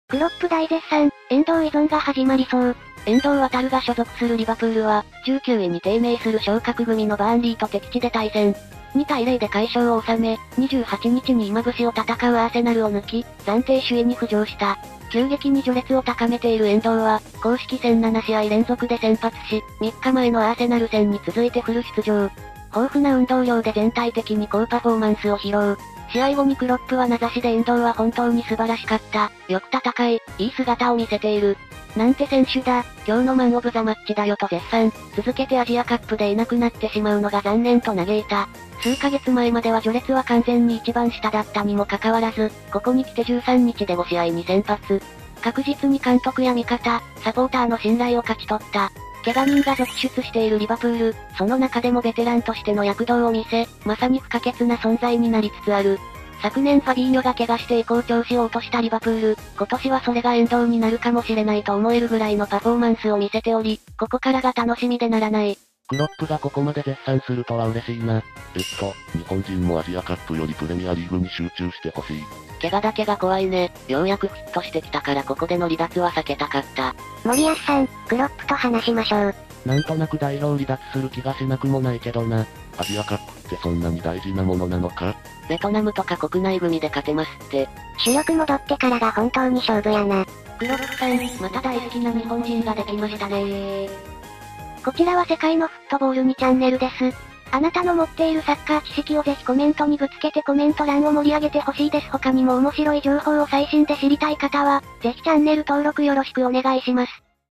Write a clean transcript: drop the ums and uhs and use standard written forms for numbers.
クロップ大絶賛、遠藤依存が始まりそう。 遠藤航が所属するリバプールは、19位に低迷する昇格組のバーンリーと敵地で対戦。2対0で快勝を収め、28日に今節を戦うアーセナルを抜き、暫定首位に浮上した。急激に序列を高めている遠藤は、公式戦7試合連続で先発し、3日前のアーセナル戦に続いてフル出場。豊富な運動量で全体的に高パフォーマンスを披露。試合後にクロップは名指しで遠藤は本当に素晴らしかった。よく戦い、いい姿を見せている。なんて選手だ、今日のマンオブザマッチだよと絶賛。続けてアジアカップでいなくなってしまうのが残念と嘆いた。数ヶ月前までは序列は完全に一番下だったにもかかわらず、ここに来て13日で5試合に先発。確実に監督や味方、サポーターの信頼を勝ち取った。怪我人が続出しているリバプール、その中でもベテランとしての躍動を見せ、まさに不可欠な存在になりつつある。昨年ファビーニョが怪我して以降調子を落としたリバプール、今年はそれが遠藤になるかもしれないと思えるぐらいのパフォーマンスを見せており、ここからが楽しみでならない。 クロップがここまで絶賛するとは嬉しいな。日本人もアジアカップよりプレミアリーグに集中してほしい。 怪我だけが怖いね。ようやくフィットしてきたからここでの離脱は避けたかった。 森保さん、クロップと話しましょう。 なんとなく代表離脱する気がしなくもないけどな。アジアカップってそんなに大事なものなのか？ ベトナムとか国内組で勝てますって。 主力戻ってからが本当に勝負やな。 クロップさん、また大好きな日本人ができましたね。 こちらは世界のフットボール2チャンネルです。あなたの持っているサッカー知識をぜひコメントにぶつけてコメント欄を盛り上げてほしいです。他にも面白い情報を最新で知りたい方は、ぜひチャンネル登録よろしくお願いします。